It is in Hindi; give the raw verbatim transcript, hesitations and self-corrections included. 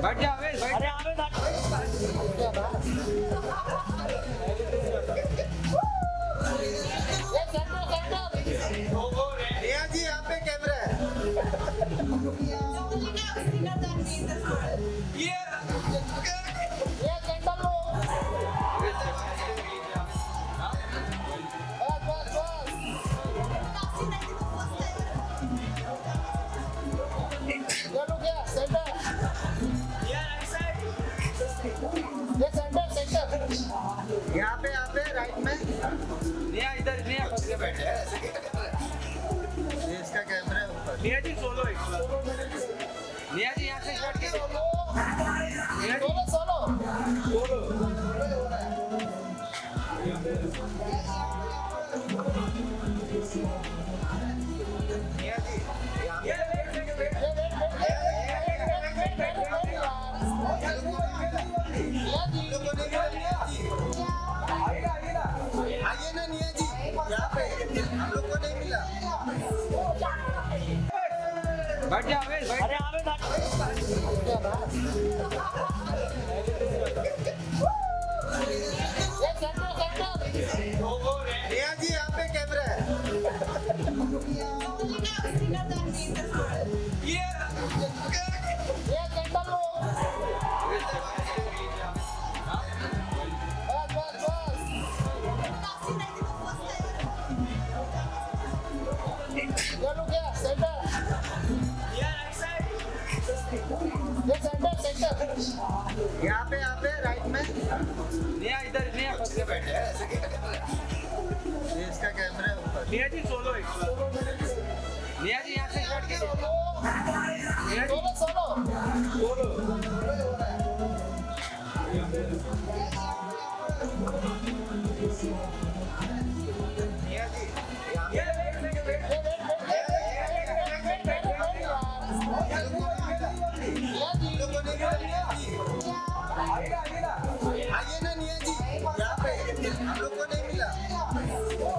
बैठ जा आवेश, बैठ। अरे आवेश रिया जी यहाँ पे कैमरा है। यहाँ पे यहाँ पे राइट में निया इधर, निया फंस के बैठे। ये इसका कैमरा है ऊपर। निया जी सोलो एक। निया जी यहाँ से बैठ के निया जी सोलो सोलो। निया जी यहाँ पे आइए ना निया जी यहाँ पे हम लोग को नहीं मिला। बैठ जा आवेश, बैठ। अरे आवेश रिया जी यहाँ पे कैमरा है। यहाँ पे यहाँ पे राइट में निया इधर, निया फंस के बैठे। ये इसका कैमरा है ऊपर। निया जी सोलो एक। निया जी यहाँ से बैठ के निया जी सोलो सोलो। निया जी यहाँ पे आइए ना निया जी यहाँ पे हम लोग को नहीं मिला।